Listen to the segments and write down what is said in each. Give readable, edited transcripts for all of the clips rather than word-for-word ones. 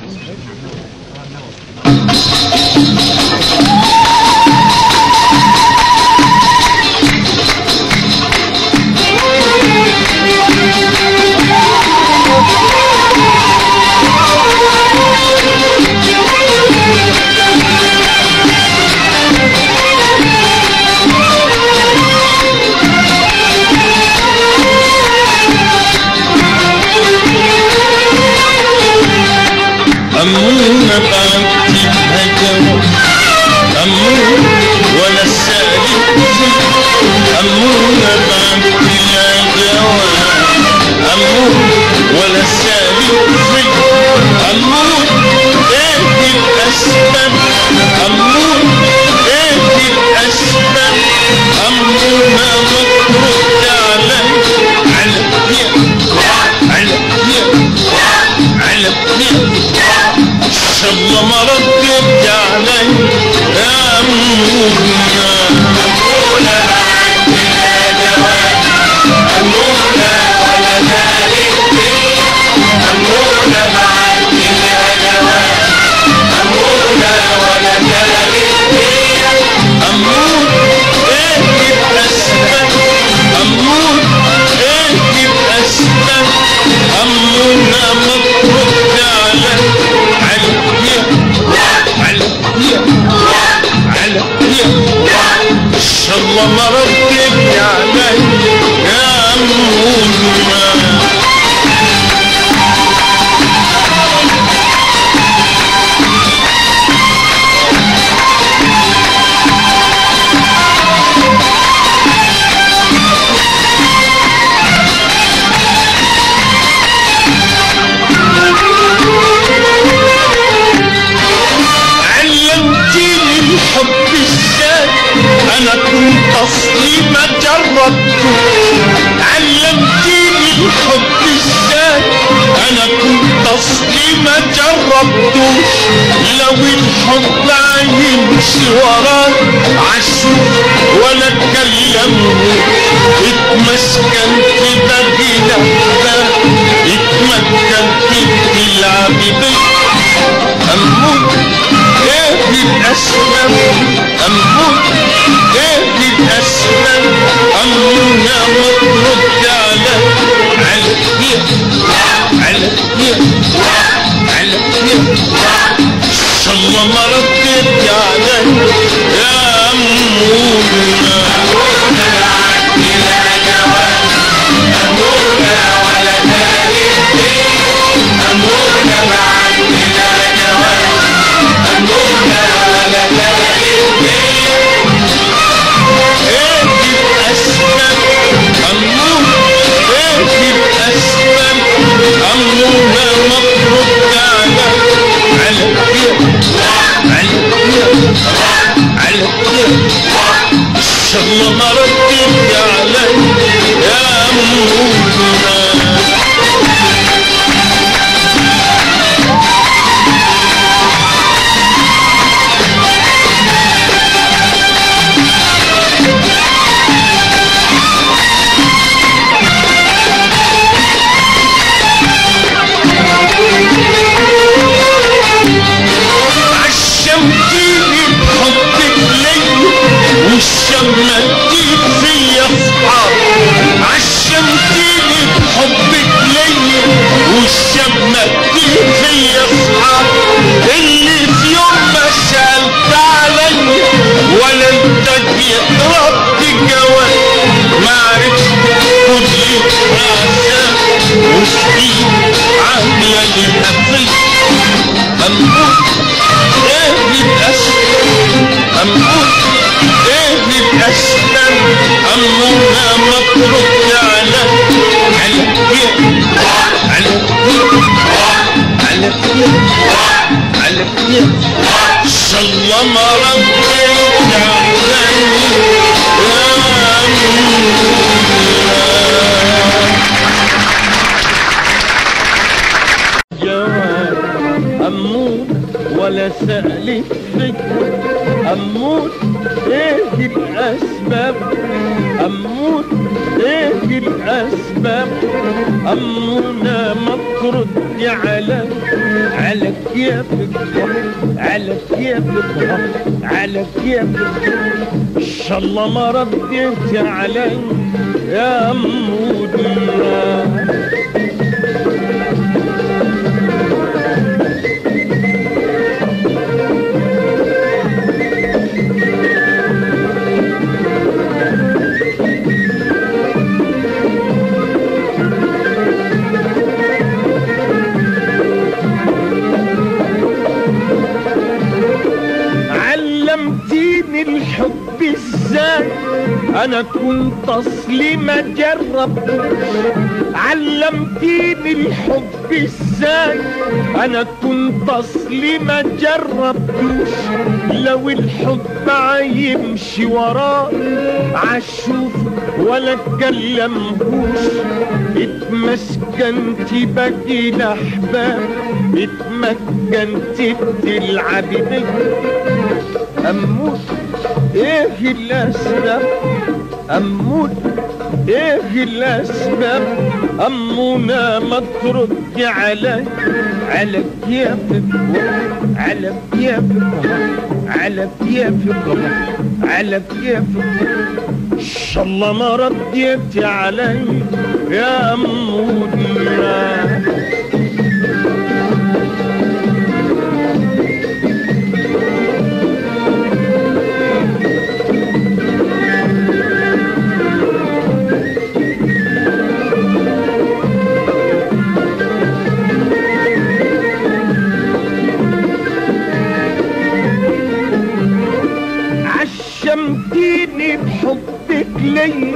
أمونة بعتي هجوة أمون ولا سالك أمونة بعتي هجوة أمون ولا سالك أمون ايه الأسباب أمون ايه الأسباب أمونة مطرد على الله ما ردت علي يا أمونة أمونة بعد الهجوات أمونة ولا ذلك أمونة بعد الهجوات أمونة ولا ذلك أمون ايه الأسباب أمون ايه الأسباب أمونة مطرد الله ما ردت علي يا أمونة علمتيني الحب ازاي انا كنت اصلي ما جربته علمتيني الحب ازاي انا كنت اصلي ما جربتوش لو الحب هيمشي وراه عشوف ولا اتكلمه اتمسكن في باقي لحظة اتمكن في تلعب بي أموت ايه الأسباب أموت ايه الأسباب أمونة مطرد على الله ما ردت علي يا أمونة أمونة بعد الهجوات أمونة ولا ذلك أمونة بعد الهجوات أمونة ولا ذلك ايه الأسباب أمون ايه الأسباب أمونة مطرد على الله ما ردت علي يا أمونة عشمتيني بحبك ليا وشمتيك فيا اصحاب عشمتيني بحبك ليا وشمتيك فيا اصحاب اللي في يوم ما سألت عليا ولا انت جيت ربط جواب ما عرفت كل حساب وسنين عاملة لي قفل أموت ايه الأسباب أموت ايه الأسباب أمونة مطرد على الله ما ردت علي يا أموت ولا سألك فكر أموت ايه الأسباب أموت ايه الأسباب أمونة مطرد على كيفك على كيفك على كيفك ان شاء الله ما رديت علي يا أمودنا. علمتيني الحب ازاي انا كنت اصلي ما جربتوش. علمتيني الحب ازاي انا كنت اصلي ما جربتوش. لو الحب هيمشي وراه عشوف ولا اتكلمهوش. اتمسكنت باقي الاحباب اتمكنت بتلعبي بيا. اموت ايه الاسباب اموت ايه الاسباب امونا ما تردي علي على كيفك على كيفك على كيفك على كيفك ان شاء الله ما رديتي علي يا امودنا. شمتيني بحبك ليا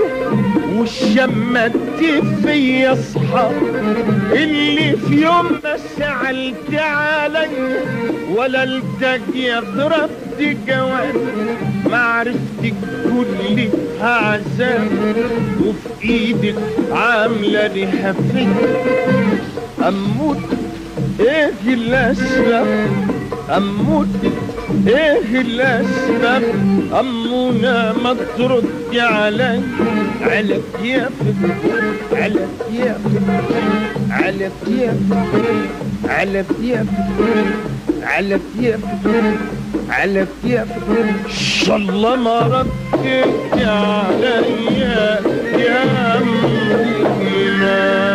وشمتي فيا اصحاب اللي في يوم ما سألت عليا ولا التقيت ردي جواب. معرفتك كل عذاب وفي ايدك عامله ريحه فيا. اموت ايه الاسباب اموت ايه الاسباب امونا ما تردي علي على كيفك على كيفك على كيفك على كيفك على كيفك على كيفك ان شاء الله ما رديت علي يا أمنا.